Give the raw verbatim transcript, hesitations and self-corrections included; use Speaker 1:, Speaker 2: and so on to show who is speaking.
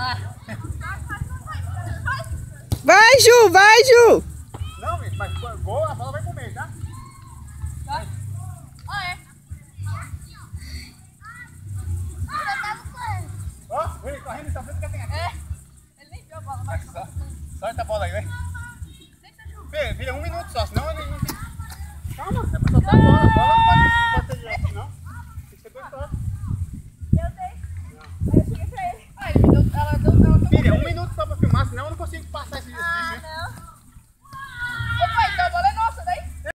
Speaker 1: Vai, Ju, vai, Ju!
Speaker 2: Não, mas gol, a bola vai comer, tá?
Speaker 3: Vai. Ah, é.
Speaker 2: Ó, vem correndo, tá vendo que tem aqui.
Speaker 3: É. Ele nem viu a bola, mas...
Speaker 2: Só, solta a bola aí, vem. Filha, filha, um minuto só, senão ele não tem... Calma, é pra soltar a bola, a bola não pode...